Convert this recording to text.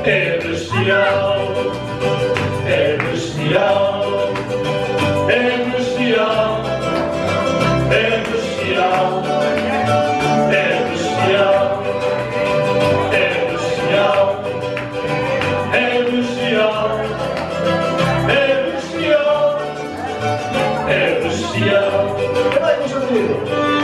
É bestial, é bestial, é bestial, é bestial, é bestial, é bestial, é bestial, é bestial, é bestial. Vai, Constantino!